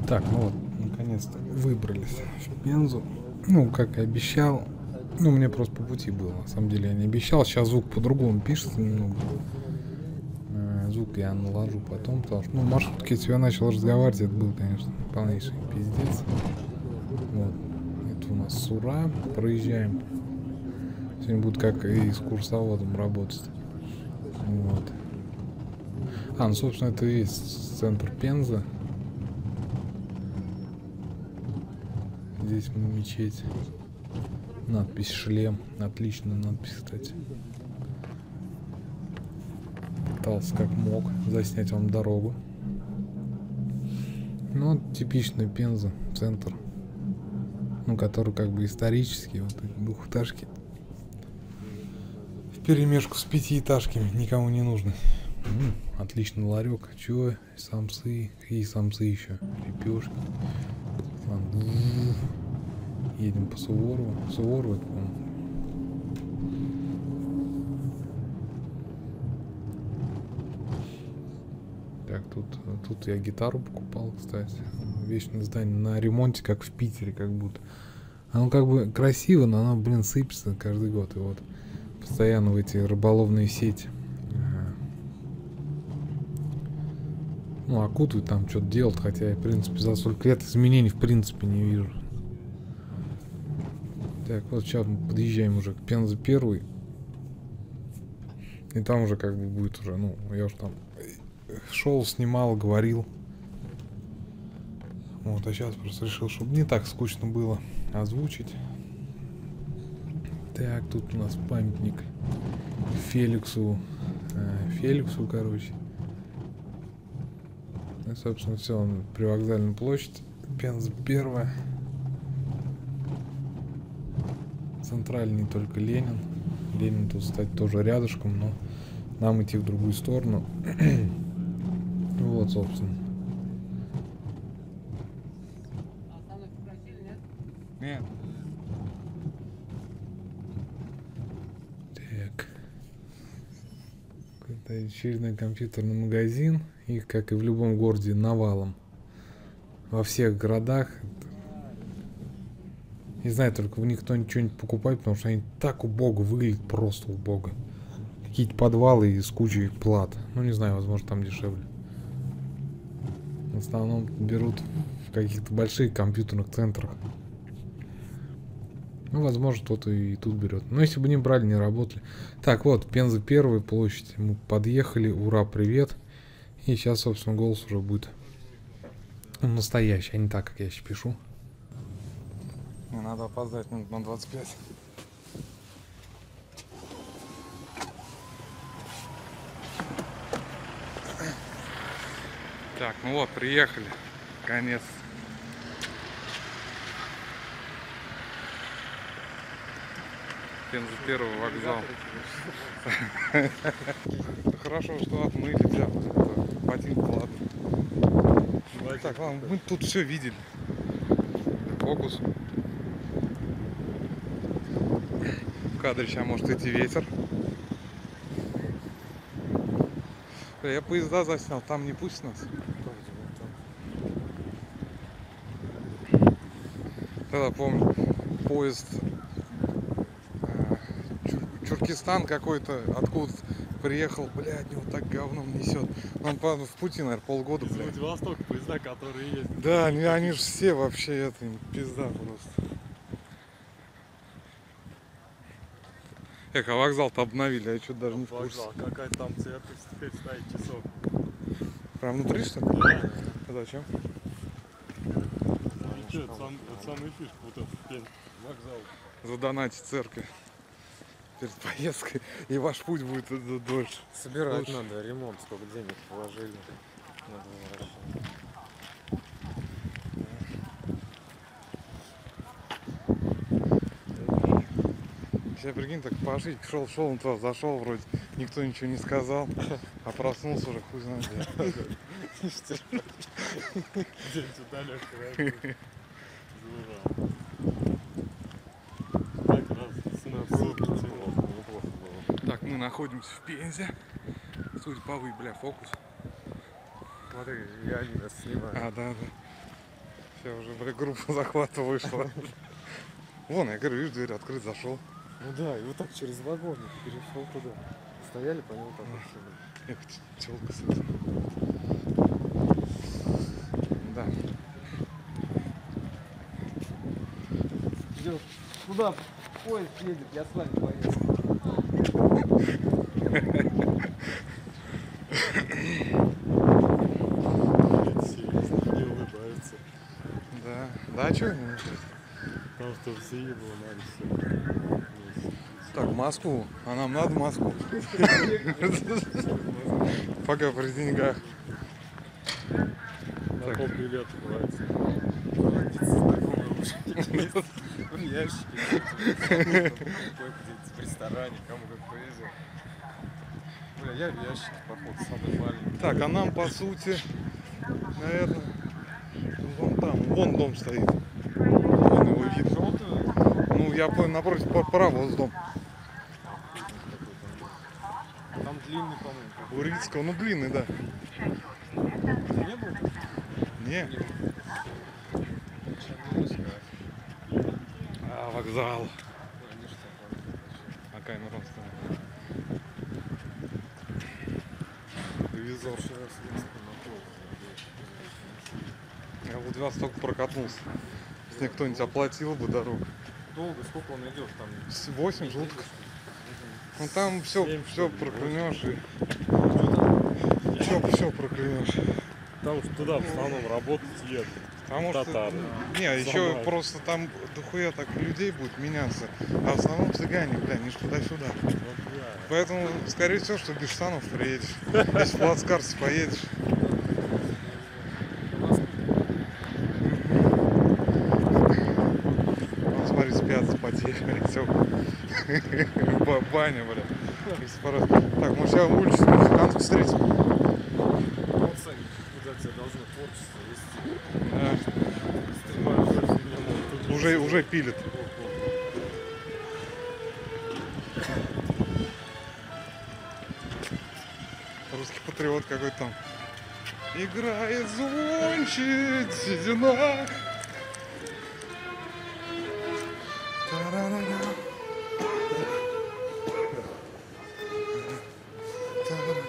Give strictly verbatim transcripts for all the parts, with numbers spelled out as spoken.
Так, ну вот, наконец-то выбрались в Пензу. Ну, как и обещал. Ну, мне просто по пути было. На самом деле я не обещал. Сейчас звук по-другому пишется немного. Э, звук я наложу потом, потому что, ну, в маршрутке, если я начал разговаривать, это был, конечно, полнейший пиздец. Вот. Это у нас Сура. Проезжаем. Сегодня будет как и с курсоводом работать. Вот. А, ну, собственно, это и есть центр Пензы. Здесь мечеть. Надпись «Шлем». Отличная надпись, кстати. Пытался как мог заснять вам дорогу. Ну, типичная Пенза, центр. Ну, который как бы исторический. Вот эти двухэтажки. Вперемешку с пятиэтажками. Никому не нужны. М-м, отличный ларек. Чё? Самсы. Какие самсы еще? Лепешки. Едем по Суворову. Суворову, это, по-моему. Так, тут, тут я гитару покупал, кстати. Вечное здание на ремонте, как в Питере, как будто. Оно как бы красиво, но оно, блин, сыпется каждый год. И вот постоянно в эти рыболовные сети. Ну, окутывают там, что-то делают, хотя я, в принципе, за столько лет изменений, в принципе, не вижу. Так, вот сейчас мы подъезжаем уже к Пензе первый. И там уже как бы будет уже, ну, я уже там шел, снимал, говорил. Вот, а сейчас просто решил, чтобы не так скучно было озвучить. Так, тут у нас памятник Феликсу. Э, Феликсу, короче. И, собственно, все, он привокзальная площадь. Пенза первая. Центральный только Ленин. Ленин тут, кстати, тоже рядышком, но нам идти в другую сторону. Вот, собственно. Нет. Так. Это очередной компьютерный магазин. Их, как и в любом городе, навалом. Во всех городах. Не знаю, только в них кто-нибудь что-нибудь покупает, потому что они так убого выглядят, просто убого. Какие-то подвалы и с кучей плат. Ну, не знаю, возможно, там дешевле. В основном берут в каких-то больших компьютерных центрах. Ну, возможно, кто-то и тут берет. Но если бы не брали, не работали. Так, вот, Пенза первая площадь. Мы подъехали. Ура, привет. И сейчас, собственно, голос уже будет настоящий, а не так, как я сейчас пишу. Мне надо опоздать минут на двадцать пять. Так, ну вот, приехали. Конец. Пенза первый вокзал. Хорошо, что отмыли, взял. Ботинки, ладно. Так, ладно, мы тут все видели. Фокус. В кадре сейчас может идти ветер. Я поезда заснял, там не пусть нас. Тогда помню, поезд э, Чур Чуркистан какой-то, откуда приехал, блядь, от него так говном несет. Он в пути, наверное, полгода, блядь. Из Владивостока поезда, которые есть. Да, они, они же все вообще, это, пизда просто. Эх, а вокзал-то обновили, я что-то даже не в курсе. Какая-то там церковь теперь стоит, часов. Прям внутри, что ли? Да. А зачем? Это сам, самая фишка, вот этот вокзал. Задонатить церковь перед поездкой, и ваш путь будет дольше. Собирать лучше. Надо, ремонт, сколько денег положили. Надо Сейчас, прикинь, так пошить, шел, шел, он туда зашел, вроде никто ничего не сказал, а проснулся уже, хуй знает где. День сюда легко. Так, мы находимся в Пензе. Судя по вы, бля, фокус. Смотри, я не нас снимаю. А, да, да. Все, уже, бля, группа захвата вышла. Вон, я говорю, видишь, дверь открыт, зашел. Ну да, и вот так через вагон перешел туда. Стояли по нему так вот все. Эх, телка сразу. Да. Идёт. Куда поезд едет, я с вами поеду. Не улыбаются. Да. Да, а чё? Потому что все его надо все. Так, в Москву. А нам надо в Москву. Пока при деньгах. На полбилета платится. В ящике. В ресторане, кому как повезет. Бля, я в ящике, походу, самый маленький. Так, а нам по сути, наверное, вон там, вон дом стоит. Вон его видно. Ну, я понял, напротив, право дом. Там длинный, по-моему. У Рицкого, ну длинный, да. Не был? Не. А, вокзал. А камера стоит. Телевизор. Я вот вас только прокатнулся. Если мне кто-нибудь оплатил бы дорогу. Долго, сколько он идет там? восемь желтых. Ну там все, все проклянешь и все, все проклянешь. Там что туда в основном работать едут. Потому что, Татары. не, еще Самары. просто там дохуя так людей будет меняться. А в основном цыгане, бля, не ж туда-сюда. Поэтому, скорее всего, что без штанов приедешь. Если в плацкарте поедешь. Вон, смотри, спят, спотели, все. Баня, бля. Так, мы сейчас улицу музыкантов встретим. Вот сами, куда тебя должно творчество вести. Да. Стремаюсь, что не могут. Тут Уже, уже пилит. Русский патриот какой-то там. Играет звонче седина. Та-ра-ра-ра. Та-ра-ра.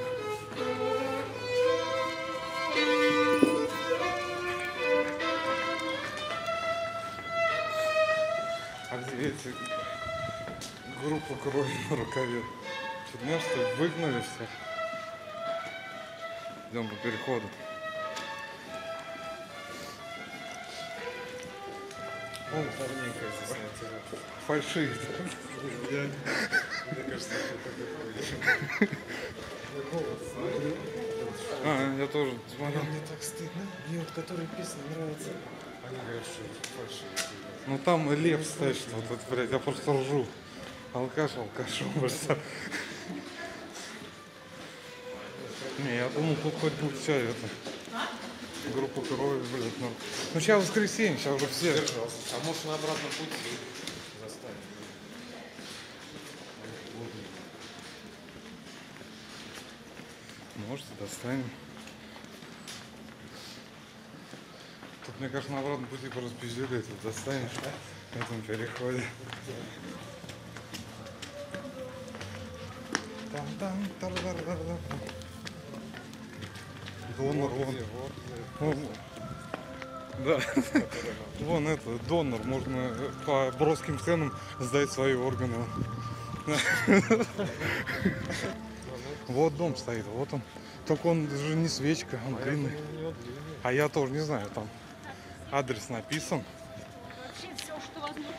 А где эти группа крови на рукаве? Что-то меня что ли выгнали все? Идем по переходу. Вон парненька здесь на Фальшивит. Мне кажется, что такое. А, я тоже смотрел. Мне так стыдно. Мне вот которые песни нравятся. Они говорят, что это фальшивые. Ну там лев стоит, что вот это, блядь, я просто ржу. Алкаш, алкашом, блядь. Не, я думал, тут хоть будет вся эта группа крови, блядь. Ну, ну сейчас воскресенье, сейчас уже все. А может на обратном пути застанем? Может, достанем. Тут, мне кажется, на обратном пути просто пиздюли это достанешь в этом переходе. Там-там, тар-дар-дар-дар. Донор, вон. Вон. Да. Вон это, донор. Можно по броским ценам сдать свои органы. Вот дом стоит, вот он. Только он же не свечка, он длинный. А я тоже не знаю, там адрес написан. Вообще все, что возможно.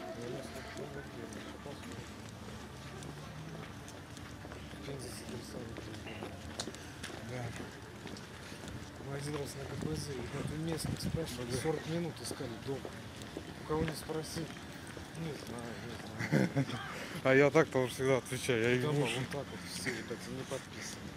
Да. Мы один раз на КПЗ, и на местных спрашивали, сорок минут искали дом. У кого не спросить, не знаю, не знаю. А я так тоже всегда отвечаю. Я их Дома лучше. вот так вот все, кстати, не подписаны.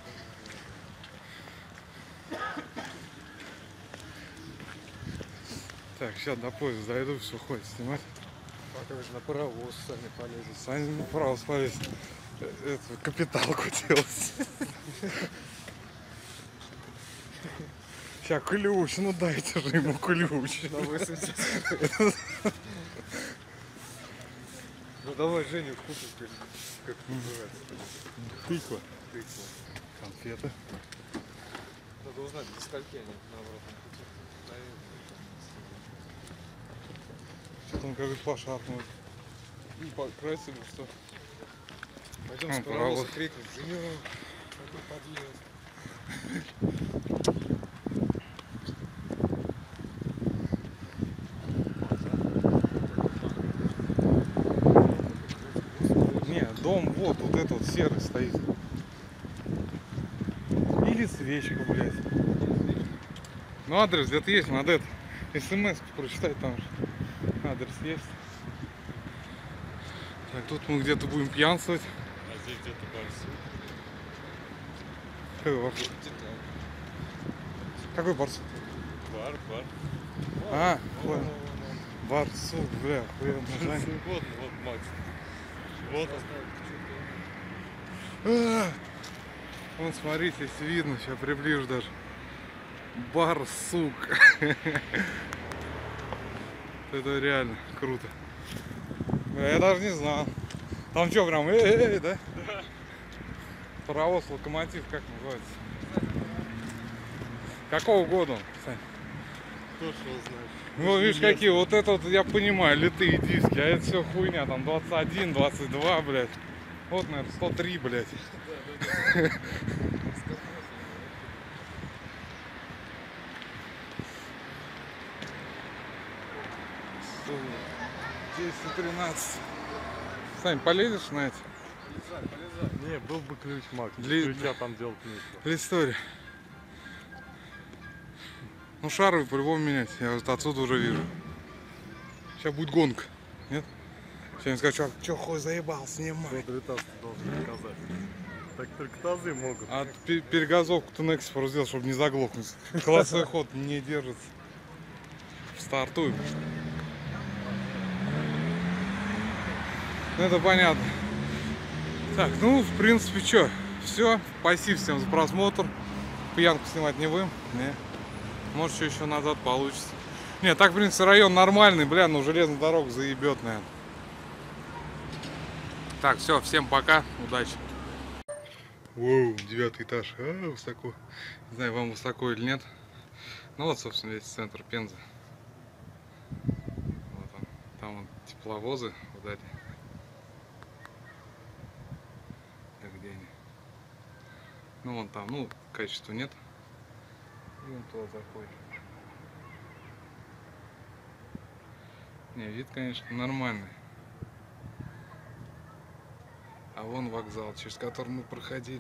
Так, сейчас до поезда дойду, все ходит снимать. Пока же на паровоз сами полезут. Сами направо смотреть. Это капиталку делать. Ща ключ, ну дайте же ему ключ. На восемьдесят. Ну давай Женю купим, как, как это называется. Тыква. Тыкву. Конфеты. Надо узнать, до скольки они на обратном пути. Наверное. Что-то он как пошатнул. Ну, покрасили, что? Пойдем А, с паровоза паровоз. крикнем. Женю, какой подъезд. Не, дом вот, вот этот вот серый стоит. Или свечка, блядь. Ну адрес где-то есть, надо это. СМС прочитать там же. Адрес есть. Так, тут мы где-то будем пьянствовать. А здесь где-то барсук. Какой барсук? Какой барсук? Бар, бар. А, понял. Барсук, бля, хуя название. Вот, вот Макс. Вот он. А, вон, смотрите, если видно, сейчас приближу даже. Барсук. Это реально круто. Я даже не знал. Там что, прям эй-эй-эй, да? Паровоз, локомотив, как называется? Какого года он, Сань? Кто ж его знает? Ну, видишь, какие, вот это вот, я понимаю, литые диски, а это все хуйня, там двадцать один, двадцать два, блядь. Вот, наверное, сто три, блядь. десять тринадцать. Сань, полезешь на эти? Не, был бы ключ, Макс. Для- Ключа там делать нечего. Для истории. Ну, шары по-любому менять, я вот отсюда уже вижу. Сейчас будет гонка, нет? Сейчас они скажут, что хуй заебал, снимай. Вот retast должен показать. Так только тазы могут. А пе- перегазовку-то на экспорт сделал, чтобы не заглохнуть. Холостой ход не держится. Стартуем. Ну, это понятно. Так, ну, в принципе, что? Все. Спасибо всем за просмотр. Пьянку снимать не будем. Не. Может, что еще назад получится. Не, так, в принципе, район нормальный, бля, но железную дорогу заебет, наверное. Так, все, всем пока, удачи. Воу, девятый этаж, а, высоко. Не знаю, вам высоко или нет. Ну вот, собственно, весь центр Пензы. Вот он. Там вот тепловозы вдали. Так, где они? Ну, вон там, ну, качества нет. И вон туда заходит. Не, вид, конечно, нормальный. А вон вокзал, через который мы проходили.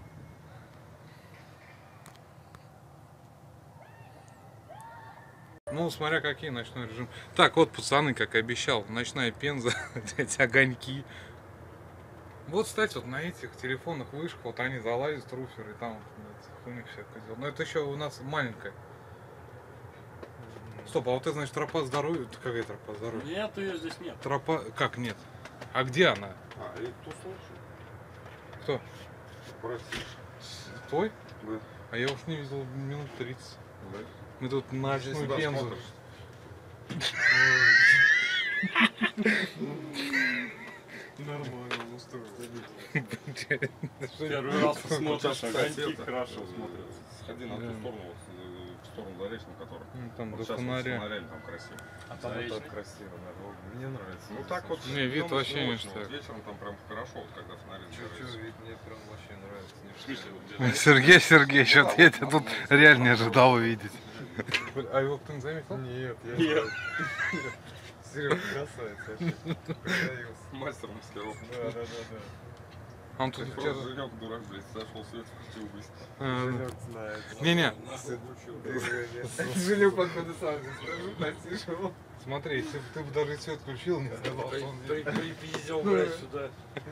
Ну, смотря какие ночной режим. Так, вот, пацаны, как и обещал, ночная Пенза, эти огоньки. Вот, кстати, вот на этих телефонных вышках, вот они залазят, руферы, и там вот, у них всякое дело. Но это еще у нас маленькая. Стоп, а вот это, значит, тропа здоровья, это какая тропа здоровья? Нет, ее здесь нет. Тропа, как нет? А где она? А, и кто слушает? Кто? Прости. Твой? Да. А я уж не видел минут тридцать. Да. Мы тут на Здесь ночную себя Пензу. смотришь. Нормально, устроил. Первый раз смотришь, огоньки это, хорошо э, смотрятся. Сходи на ту Да. сторону, вот, э, в сторону Заречной, который. Ну, там Вот до сейчас вот с фонаря. фонарями там красиво. А там Заречный. вот так красиво, да. Мне нравится. Ну так вот. Не, вид днем вообще не не очень, штык. вот вечером там прям хорошо, вот когда фонари Чё-чё, загораются. вид мне прям вообще нравится. В смысле, вот где? Сергей Сергеевич, вот я тебя тут реально не ожидал увидеть. А его кто не заметил? Нет, я Нет. Серега красавец вообще. Пригодился. Мастер мастеров. Да, да, да, да. А он тут Просто вчера... Женек, дурак, блядь, зашел свет, включил быстро. А, Женек знает. Не-не, Женек, походу, сам здесь скажу, посижу. смотри, если бы ты бы даже свет включил, не сказал, что он здесь. Припиздил, блядь, сюда.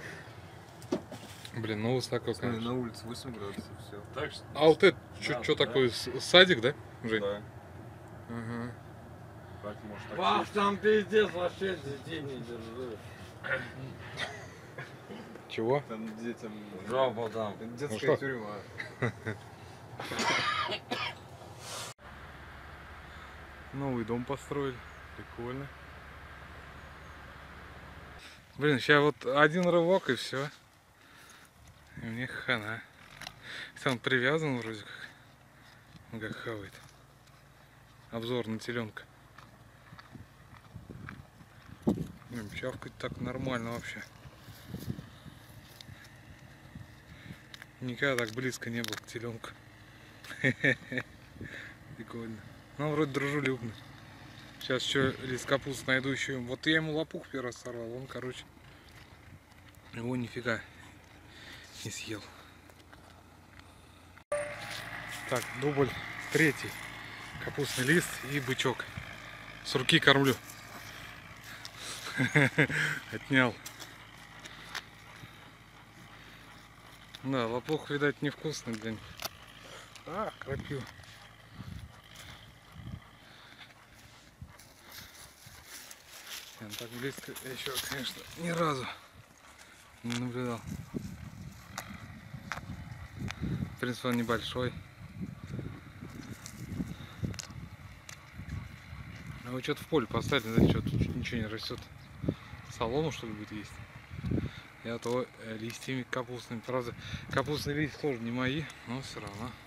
Блин, ну высоко, конечно. улице восемь градусов, все. Так что... А вот это, Да, что да. такое, с- садик, да, Жень? Да. Ага. Так, может, так Ваш там пиздец, вообще детей не держи. Чего? Там детям... Жопу там. Ну Детская что? тюрьма. Новый дом построили. Прикольно. Блин, сейчас вот один рывок и все. И мне хана. Если он привязан вроде как. Он как хавает. Обзор на теленка. Блин, чавкать так нормально вообще. Никогда так близко не был к теленку. Прикольно. Ну, вроде дружелюбный. Сейчас еще лист капусты найду еще. Вот я ему лопух первый раз сорвал. Он, короче, его нифига не съел. Так, дубль третий. Капустный лист и бычок. С руки кормлю. Отнял. Да, лопух, видать, невкусный для них. А, крапива. Я так близко еще, конечно, ни разу не наблюдал. В принципе, он небольшой. А вы что-то в поле поставили, да, что тут ничего не растет. Солому, что ли, будет есть? Я то листьями капустными. Правда, капустные листья тоже не мои, но все равно.